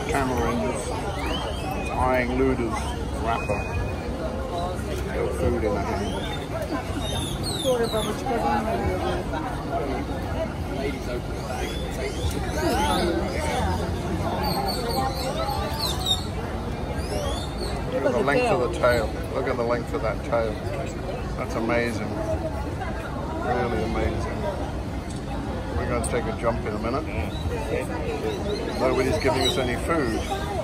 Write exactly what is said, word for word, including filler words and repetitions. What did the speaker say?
Tamarins, eyeing Luda's wrapper. Still food in her hand. Look at the length of the tail. Look at the length of that tail. That's amazing. Really amazing. We're going to take a jump in a minute. Nobody's giving us any food.